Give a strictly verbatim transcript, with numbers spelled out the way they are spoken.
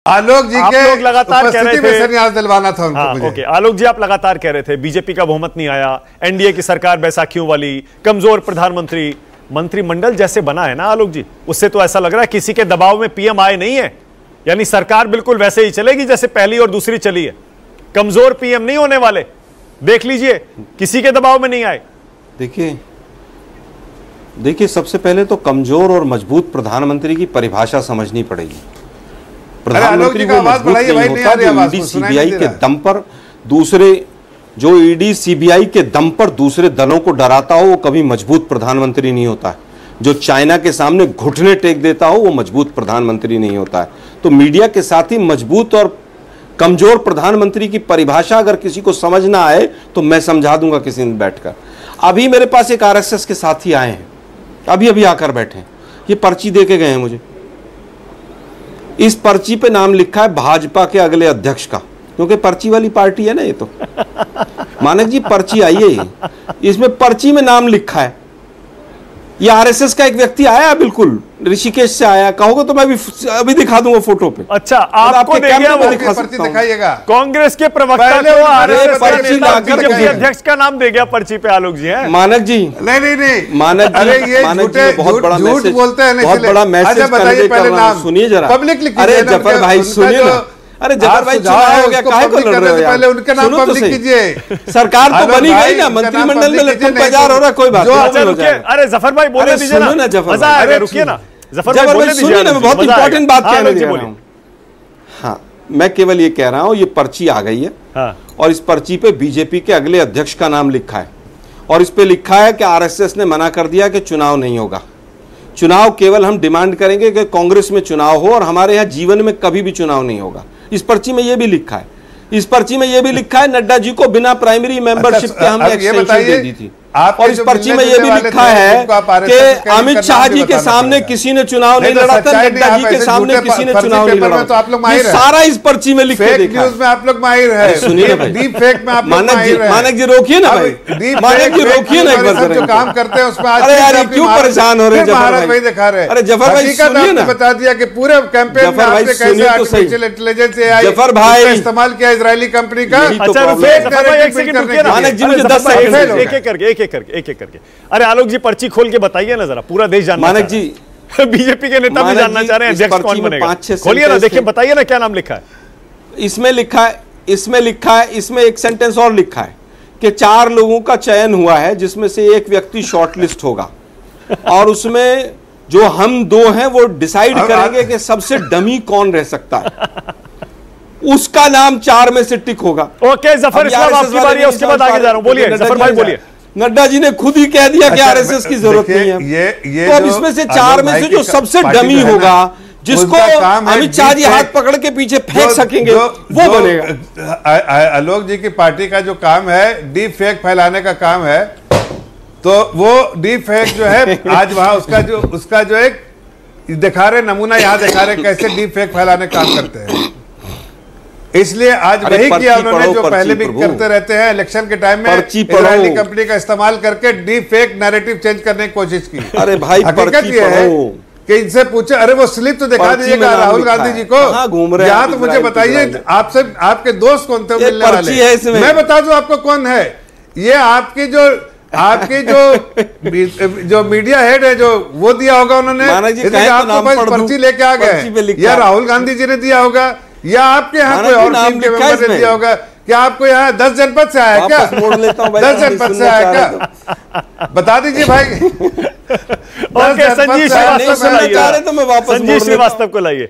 आलोक जी आप के लोग लगातार कह रहे थे संन्यास दिलवाना था उनको। हाँ, मुझे ओके आलोक जी, आप लगातार कह रहे थे बीजेपी का बहुमत नहीं आया, एनडीए की सरकार बैसाखियों वाली, कमजोर प्रधानमंत्री, मंत्रिमंडल जैसे बना है ना आलोक जी, उससे तो ऐसा लग रहा है किसी के दबाव में पीएम आए नहीं है, यानी सरकार बिल्कुल वैसे ही चलेगी जैसे पहली और दूसरी चली है, कमजोर पीएम नहीं होने वाले, देख लीजिए किसी के दबाव में नहीं आए। देखिए देखिए सबसे पहले तो कमजोर और मजबूत प्रधानमंत्री की परिभाषा समझनी पड़ेगी। प्रधानमंत्री वो मजबूत नहीं होता जो ईडी सीबीआई के दम पर दूसरे जो ईडी सीबीआई के दम पर दूसरे दलों को डराता हो, वो कभी मजबूत प्रधानमंत्री नहीं होता है। जो चाइना के सामने घुटने टेक देता हो वो मजबूत प्रधानमंत्री नहीं होता है। तो मीडिया के साथ ही मजबूत और कमजोर प्रधानमंत्री की परिभाषा अगर किसी को समझ ना आए तो मैं समझा दूंगा किसी दिन बैठकर। अभी मेरे पास एक आरएसएस के साथी आए हैं, अभी अभी आकर बैठे, ये पर्ची दे के गए हैं मुझे। इस पर्ची पे नाम लिखा है भाजपा के अगले अध्यक्ष का, क्योंकि पर्ची वाली पार्टी है ना ये तो। मानक जी पर्ची आई है, इसमें पर्ची में नाम लिखा है। ये आरएसएस का एक व्यक्ति आया, बिल्कुल ऋषिकेश से आया, कहोगे तो मैं भी अभी दिखा दूंगा फोटो पे। अच्छा, आपको दे गया वो, दिखा सकता दिखाइएगा। कांग्रेस के प्रवक्ता को आरएसएस अध्यक्ष का नाम दे गया पर्ची पे आलोक जी है। मानक जी नहीं नहीं नहीं मानक अरे ये मानक जी बहुत बड़ा मैसेज बोलते हैं, बहुत बड़ा मैसेज बताइए पहले नाम सुनिए जरा। पब्लिक लिखिए। अरे जफर भाई सुनिए ना, अरे जफर भाई चुनाव हो गया, काहे को लड़ रहे हो यार? पहले उनके नाम पब्लिक कीजिए। सरकार तो बनी गई ना, मंत्रिमंडल में लटकन बाजार हो रहा, कोई बात नहीं। अरे जफर भाई बोले दीजिए ना, मजा आएगा, रुकिए ना जफर भाई बोले दीजिए ना, मैं बहुत इंपॉर्टेंट बात कहने जा रहा हूं। हाँ, मैं केवल ये कह रहा हूं, ये पर्ची आ गई है और इस पर्ची पे बीजेपी के अगले अध्यक्ष का नाम लिखा है और इस पे लिखा है कि आरएसएस ने मना कर दिया कि चुनाव नहीं होगा। चुनाव केवल हम डिमांड करेंगे कि कांग्रेस में चुनाव हो और हमारे यहाँ जीवन में कभी भी चुनाव नहीं होगा। इस पर्ची में यह भी लिखा है, इस पर्ची में यह भी लिखा है नड्डा जी को बिना प्राइमरी मेंबरशिप के हमने एक्सटेंशन दे दी थी। और इस पर्ची में यह भी लिखा है कि अमित शाह जी के सामने किसी ने चुनाव नहीं लड़ा था, नड्डा जी के सामने किसी ने चुनाव नहीं लड़ा था। ये सारा इस पर्ची में लिख के देखा। न्यूज़ में आप लोग माहिर हैं, सुनिए भाई, डीप फेक में आप लोग मानक जी, मानक जी रोकिए ना भाई, मानक जी रोकिए ना एक बार, जो काम करते हैं उसमें। अरे यार क्यों परेशान हो रहे हैं जफर भाई? दिखा रहे, अरे जफर भाई सुनिए ना, बता दिया कि पूरे कैंपेन में आपने कैसे आर्टिफिशियल इंटेलिजेंस एआई जफर भाई इस्तेमाल किया इजरायली कंपनी का। अच्छा एक सेकंड रुकिए ना, मानक जी मुझे दस सेकंड एक एक करके एक एक करके एक एक करके अरे आलोक जी पर्ची खोल के बताइए ना जरा, पूरा देश जानना। मानक जी बीजेपी के नेता भी जानना चाह रहे हैं अध्यक्ष कौन बनेगा। खोलिए ना, देखिए बताइए ना क्या नाम लिखा है। इसमें लिखा है, इसमें लिखा है, इसमें एक सेंटेंस और लिखा है कि चार लोगों का चयन हुआ है जिसमें से एक व्यक्ति शॉर्टलिस्ट होगा और उसमें जो हम दो हैं वो डिसाइड करेंगे कि सबसे डमी कौन रह सकता है, उसका नाम चार में से टिक होगा। ओके जफर इस्लाम आपकी बारी है, उसके बाद आगे जा रहा हूं, बोलिए जफर भाई बोलिए। नड्डा जी ने खुद ही कह दिया कि आरएसएस की जरूरत नहीं है। ये, ये तो अब इसमें से चार में से जो सबसे डमी होगा, जिसको अमित शाह जी हाथ पकड़ के पीछे फेंक सकेंगे, वो बनेगा। आलोक जी की पार्टी का जो काम है डीप फेक फैलाने का काम है, तो वो डीप फेक जो है आज वहां उसका जो उसका जो एक दिखा रहे नमूना यहाँ दिखा रहे कैसे डीप फेक फैलाने का काम करते हैं। इसलिए आज वही किया उन्होंने जो पहले भी करते रहते हैं इलेक्शन के टाइम में, इजरायली कंपनी का इस्तेमाल करके डीप फेक नैरेटिव चेंज करने की कोशिश की। अरे भाई हकीकत ये है कि इनसे पूछे, अरे वो स्लिप तो दिखा दीजिएगा राहुल गांधी जी को, यहाँ तो मुझे बताइए आपसे आपके दोस्त कौन थे मिलने वाले, मैं बता दूं आपको कौन है। ये आपकी जो आपकी जो जो मीडिया हेड है जो वो दिया होगा उन्होंने, आपको बस पर्ची लेके आ गए, या राहुल गांधी जी ने दिया होगा या आपके यहाँ कोई और टीम के मेंबर ने दिया होगा। क्या आपको यहाँ दस जनपद से आया क्या? मोड़ लेता हूं भाई, दस जनपद से आया क्या? बता दीजिए भाई। ओके संजीव श्रीवास्तव को लाइए, संजीव श्रीवास्तव को लाइए।